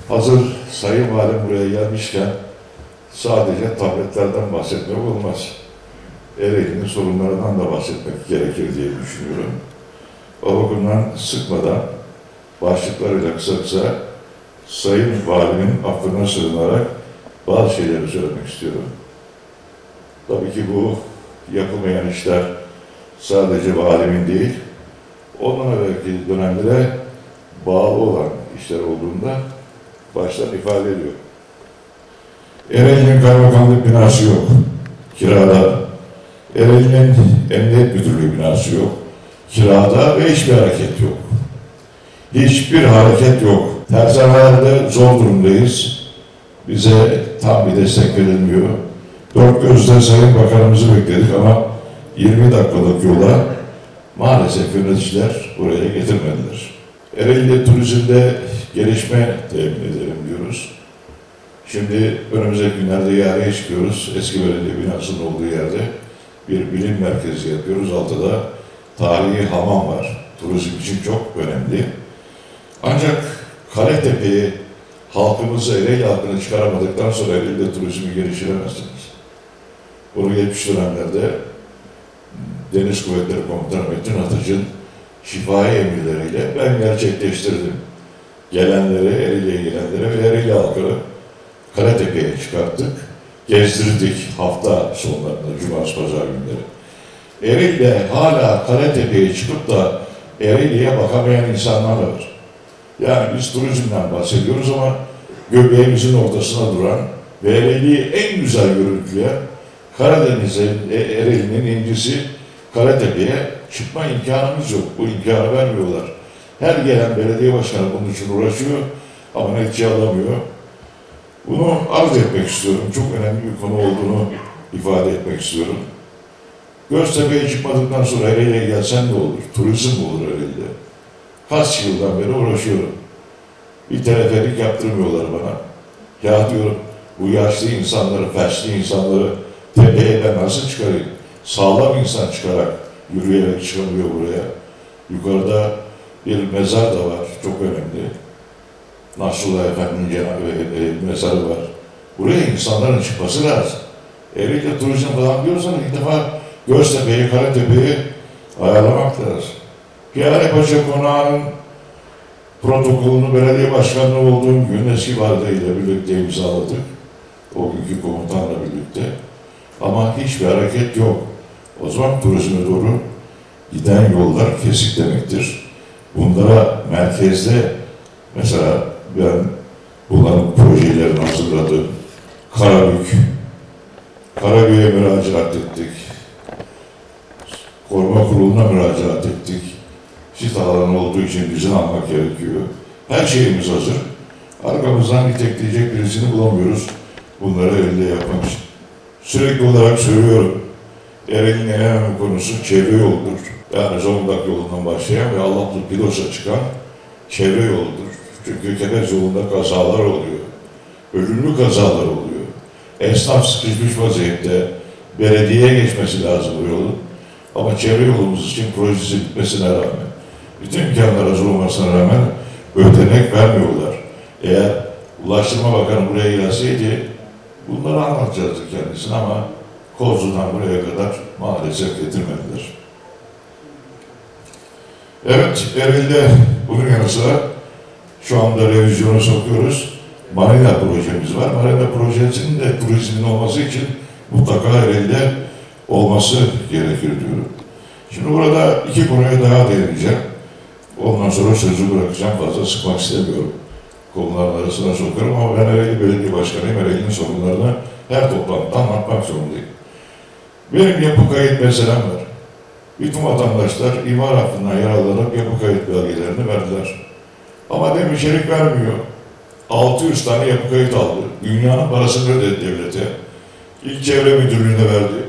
Hazır Sayın Valim buraya gelmişken sadece tabletlerden bahsetmek olmaz. Ereğli'nin sorunlarından da bahsetmek gerekir diye düşünüyorum. O bakımdan sıkmadan başlıklarıyla kısa kısa Sayın Valimin affına sığınarak bazı şeyleri söylemek istiyorum. Tabii ki bu yapılmayan işler sadece valimin değil, ondan evvelki dönemlere bağlı olan işler olduğunda baştan ifade ediyor. Ereğli'nin kaymakamlık binası yok, kirada. Ereğli'nin emniyet müdürlüğü binası yok, kirada ve hiçbir hareket yok. Hiçbir hareket yok. Tersanelerde zor durumdayız. Bize tam bir destek verilmiyor. Dört gözle Sayın Bakanımızı bekledik ama 20 dakikalık yola maalesef yöneticiler buraya getirmediler. Ereğli turizmde gelişme temin edelim diyoruz. Şimdi önümüzdeki günlerde ihaleye çıkıyoruz. Eski belediye binasının olduğu yerde bir bilim merkezi yapıyoruz. Altıda tarihi hamam var. Turizm için çok önemli. Ancak Kaletepe'yi halkımızı, Ereğli halkını çıkaramadıktan sonra Ereğli'de turizmi geliştiremezsiniz. Bunu geçmiş dönemlerde Deniz Kuvvetleri Komutanı Metin Atıcı'nın şifai emirleriyle ben gerçekleştirdim. Gelenleri, Ereğli'ye gelenleri ve Ereğli halkını Kaletepe'ye çıkarttık. Gezdirdik hafta sonlarında, cumartesi, pazar günleri. Ereğli'de hala Kaletepe'ye çıkıp da Ereğli'ye bakamayan insanlar var. Yani biz turizmden bahsediyoruz ama göbeğimizin ortasına duran ve Ereğli'yi en güzel görüntüleyen Karadeniz'in, Ereğli'nin incisi Karatepe'ye çıkma imkanımız yok. Bu imkanı vermiyorlar. Her gelen belediye başkanı bunun için uğraşıyor ama netice alamıyor. Bunu arz etmek istiyorum. Çok önemli bir konu olduğunu ifade etmek istiyorum. Göztepe'ye çıkmadıktan sonra Ereğli'ye gelsen ne olur? Turizm mi olur Ereğli'de? Kaç yıldan beri uğraşıyorum. Bir teleferik yaptırmıyorlar bana. Ya diyorum, bu yaşlı insanları, felçli insanları tepeye ben nasıl çıkarayım? Sağlam insan çıkarak, yürüyerek çıkamıyor buraya. Yukarıda bir mezar da var, çok önemli. Nasrullah Efendi'nin mezarı var. Buraya insanların çıkması lazım. Ereğli turizm falan diyorsan ilk defa Göztepe'yi, Karatepe'yi ayarlamak lazım. Piyalepaşa Konağı'nın protokolünü belediye başkanlığı olduğum gün eski valideyle birlikte imzaladık. O günkü komutanla birlikte. Ama hiçbir hareket yok. O zaman turizme doğru giden yollar kesik demektir. Bunlara merkezde mesela ben bunların projelerini hazırladım. Karabük'e müracaat ettik. Koruma Kurulu'na müracaat ettik. Sit alanı olduğu için izin almak gerekiyor. Her şeyimiz hazır. Arkamızdan itekleyecek birisini bulamıyoruz. Bunları elde yapmak için. Sürekli olarak söylüyorum. Ereğli'nin en önemli konusu çevre yoludur. Yani Zonguldak yolundan başlayan ve Allah'lı Pilos'a çıkan çevre yoludur. Çünkü Kepez yolunda kazalar oluyor. Ölümlü kazalar oluyor. Esnaf sıkışmış vaziyette belediyeye geçmesi lazım bu yolun. Ama çevre yolumuz için projesi bitmesine rağmen, bütün imkanlar hazır olmasına rağmen ödenek vermiyorlar. Eğer Ulaştırma Bakanı buraya gelseydi bunları anlatacaktık kendisine ama Kozlu'dan buraya kadar maalesef getirmediler. Evet, Ereğli'de bunun yanı sıra şu anda revizyona sokuyoruz. Marina projemiz var. Marina projesinin de turizmin olması için mutlaka Ereğli'de olması gerekir diyorum. Şimdi burada iki konuya daha değineceğim. Ondan sonra sözü bırakacağım. Fazla sıkmak istemiyorum. Konuların arasına sokuyorum ama ben Ereğli Belediye Başkanıyım. Ereğli'nin sorunlarını her toplantıda anlatmak zorundayım. Benim yapı kayıt meselem var. Bütün vatandaşlar imar hakkından yararlanıp yapı kayıt belgelerini verdiler. Ama demirçelik vermiyor. 600 tane yapı kayıt aldı. Dünyanın parasını ödedi devlete. İl Çevre Müdürlüğü'ne verdi.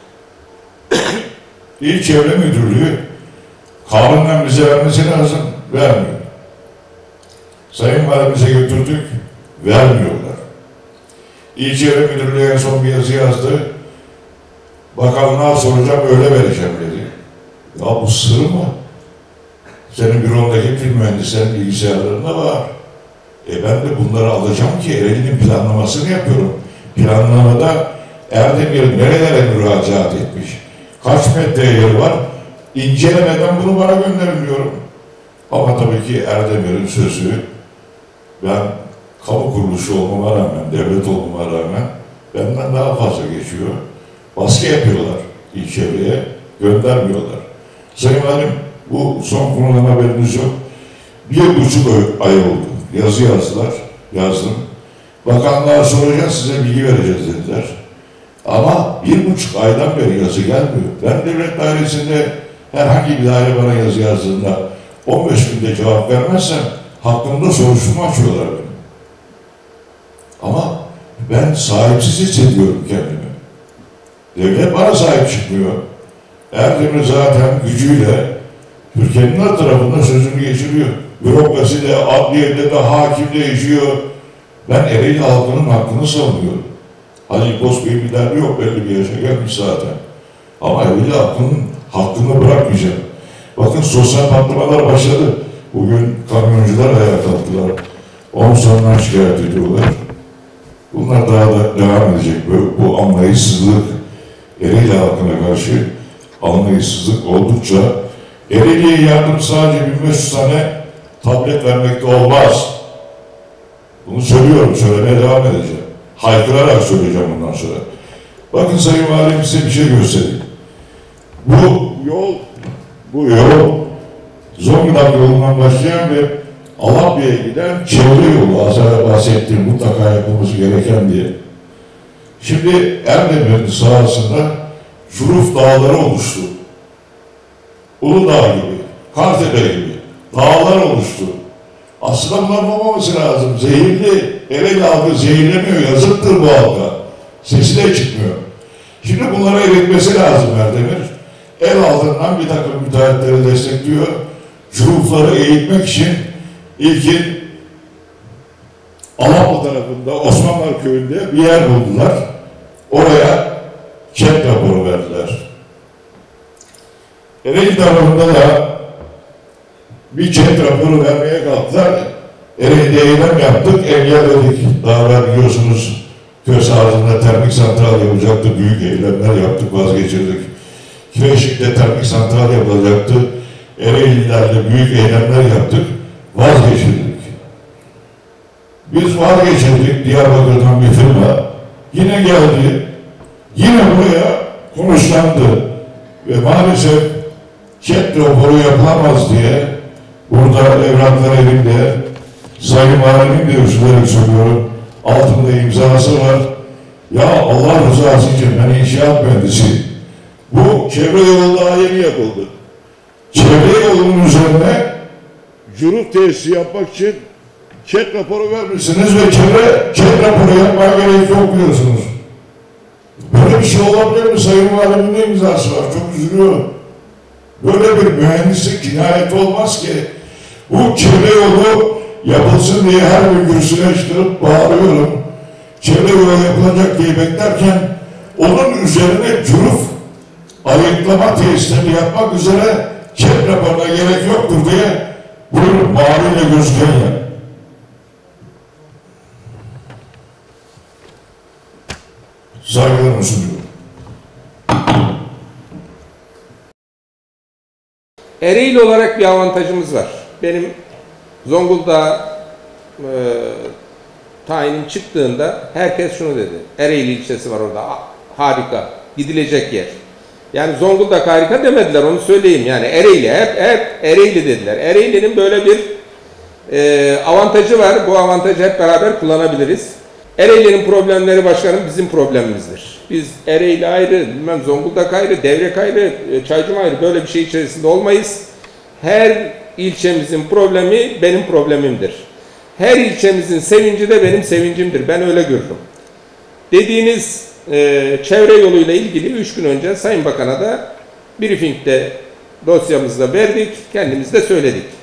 İl Çevre Müdürlüğü kanunen bize vermesi lazım. Vermiyor. Sayın Valimize götürdük. Vermiyorlar. İl Çevre Müdürlüğü en son bir yazı yazdı. Bakanlığa soracağım, öyle vereceğim dedi. Ya bu sır mı? Senin bürondaki film mühendislerin bilgisayarlarında var. Ben de bunları alacağım ki Ereğli'nin planlamasını yapıyorum. Planlamada Erdemir nerelere müracaat etmiş? Kaç metre yeri var? İncelemeden bunu bana gönderin diyorum. Ama tabii ki Erdemir'in sözü, ben kamu kuruluşu olmama rağmen, devlet olmama rağmen benden daha fazla geçiyor. Baskı yapıyorlar il çevreye, göndermiyorlar. Sayın Valim, bu son konudan haberiniz yok. 1,5 ay oldu. Yazı yazdılar, yazdım. Bakanlığa soracağız, size bilgi vereceğiz dediler. Ama 1,5 aydan beri yazı gelmiyor. Ben devlet dairesinde herhangi bir daire bana yazı yazdığında 15 günde cevap vermezsem hakkında soruşturma açıyorlar beni. Ama ben sahipsiz hissediyorum kendimi. Devlet bana sahip çıkmıyor. Erdemir zaten gücüyle Türkiye'nin her tarafında sözünü geçiriyor. Bürokrasi de, adliyede de, hakim değişiyor. Ben Ereğli halkının hakkını savunuyorum. Halil Bozbey'in bir derdi yok, belli bir yaşa gelmiş zaten. Ama Ereğli halkının hakkını bırakmayacağım. Bakın sosyal patlamalar başladı. Bugün kamyoncular ayağa kalktılar. 10 sonundan şikayet ediyorlar. Bunlar daha da devam edecek. Bu anlayışsızlık, Ereğli halkına karşı anlayışsızlık oldukça, Ereğli'ye yardım sadece 1500 tane tablet vermekte olmaz. Bunu söylüyorum, söylemeye devam edeceğim. Haykırarak söyleyeceğim bundan sonra. Bakın Sayın Valim, size bir şey göstereyim. Bu yol Zonguldak yolundan başlayan ve Alabya'ya giden çevre yolu, az önce bahsettiğim, mutlaka yapılması gereken diye. Şimdi Erdemir'in sahasında Şuruf dağları oluştu. Uludağ gibi, Kartepe gibi dağlar oluştu. Aslında bunların olmaması lazım. Zehirli, Ereğli halkı zehirlemiyor, yazıktır bu halka. Sesi de çıkmıyor. Şimdi bunlara eritmesi lazım Erdemir. El altından bir takım müteahhitleri destekliyor. Şurufları eğitmek için ilkin Alaplı tarafında, Osmanlılar köyünde bir yer buldular. Oraya çek raporu verdiler. Ereğli tarafında da bir çek raporu vermeye kalktılar. Ereğli'de eylem yaptık, engelledik. Daha evvel biliyorsunuz Köse ağzında termik santral yapacaktı, büyük eylemler yaptık, vazgeçirdik. Kireçlik'te termik santral yapılacaktı, Ereğli'lerle büyük eylemler yaptık, vazgeçirdik. Biz vazgeçirdik, Diyarbakır'dan bir firma yine geldi, yine buraya konuşlandı ve maalesef çek raporu yapılamaz diye burada evraklar elimde, Sayın Valim'in de üzülerek söylüyorum, altında imzası var. Ya Allah rızası için ben inşaat mühendisiyim. Bu çevre yolu daha yeni yapıldı. Çevre yolunun üzerine cüruf tesisi yapmak için çek raporu vermişsiniz ve çek raporu yapmaya gerek yok diyorsunuz. Böyle bir şey olabilir mi? Sayın Valim'in de imzası var. Çok üzülüyorum. Böyle bir mühendislik cinayeti olmaz ki. Bu çevre yolu yapılsın diye her gün kürsüne çıkıp bağırıyorum. Çevre yolu yapılacak diye beklerken onun üzerine cüruf ayıklama tesisleri yapmak üzere çek raporuna gerek yoktur diye buyurun maviyle gözüken yer. Saygılarımı sunuyorum. Ereğli olarak bir avantajımız var. Benim Zonguldak'a tayinim çıktığında herkes şunu dedi. Ereğli ilçesi var orada. Harika. Gidilecek yer. Yani Zonguldak harika demediler, onu söyleyeyim. Yani Ereğli, hep Ereğli dediler. Ereğli'nin böyle bir avantajı var. Bu avantajı hep beraber kullanabiliriz. Ereğli'nin problemleri başkanım bizim problemimizdir. Biz Ereğli ayrı, bilmem Zonguldak ayrı, Devrek ayrı, Çaycım ayrı böyle bir şey içerisinde olmayız. Her ilçemizin problemi benim problemimdir. Her ilçemizin sevinci de benim sevincimdir. Ben öyle görürüm. Dediğiniz çevre yoluyla ilgili 3 gün önce Sayın Bakan'a da briefingde dosyamızda verdik, kendimiz de söyledik.